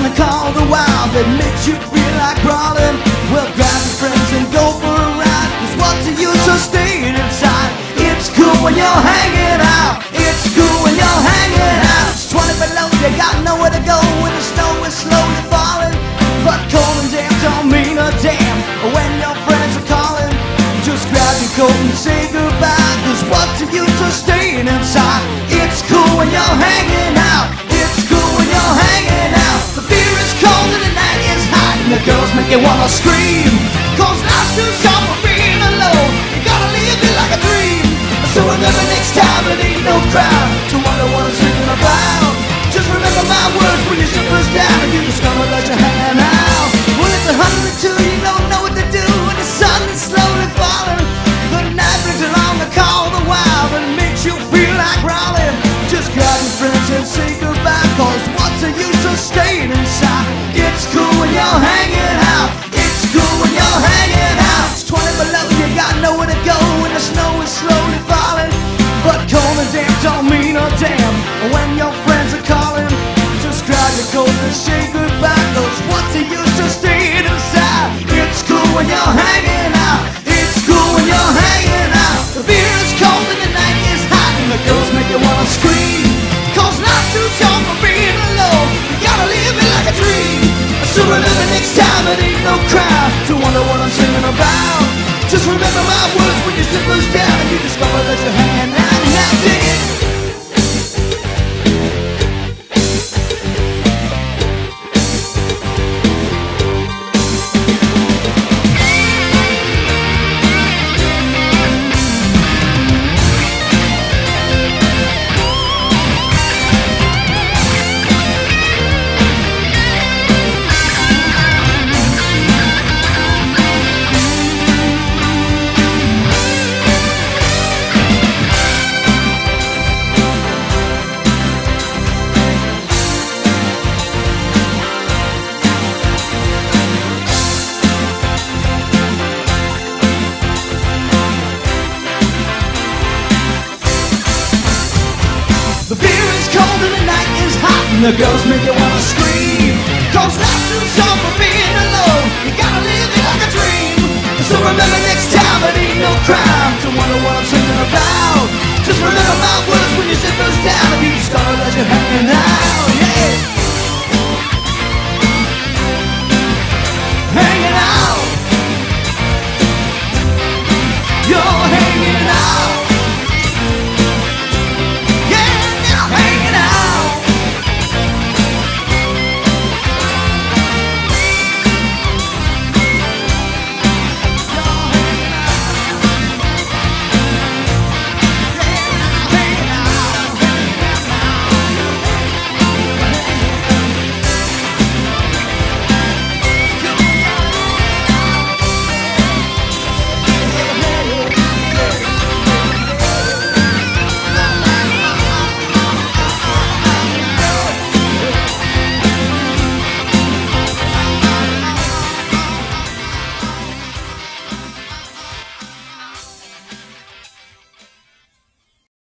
the call the wild that makes you feel like crawling. Well, grab your friends and go for a ride, 'cause what's the use of staying inside? It's cool when you're hanging out. It's cool when you're hanging out. It's 20 below, you got nowhere to go when the snow is slowly falling. But cold and damp don't mean a damn when your friends are calling. Just grab your coat and say goodbye, 'cause what's the use of staying inside? It's cool when you're hanging out. It's cool when you're hanging out. The beer is cold and the night is hot, and the girls make you wanna scream, 'cause life's too short for being alone. You gotta live it like a dream. So remember next time it ain't no crowd to wonder what I'm singing about. Just remember my words when your shipper's down and you discover that you're hanging out. Well, it's 102, you don't know what to do when the sun is slowly falling. The night brings along the call the wild and makes you feel like growling. Just grab your friends and say goodbye, 'cause what's the use of staying inside? It's cool when you're hanging out. It's cool when you're hanging out. It's 20 below, you got nowhere to go when the snow is slowly falling. But cold and damp don't mean a damn when your friends are calling. Just grab your coat and say goodbye, 'cause what's the use of staying inside? It's cool when you're hanging out. It's cool when you're hanging out. The beer is cold and the night is hot, and the girls make you wanna scream, 'cause life's too short for being alone. You gotta live it like a dream. So remember next time it ain't no crowd to wonder what I'm singing about. Just remember my words when your slipper's down and you discover that you're hanging out. Now dig it. The beer is cold and the night is hot, and the girls make you wanna scream, 'cause life's too short for being alone. You gotta live it like a dream. So remember next time it ain't no crime to wonder what I'm singing about.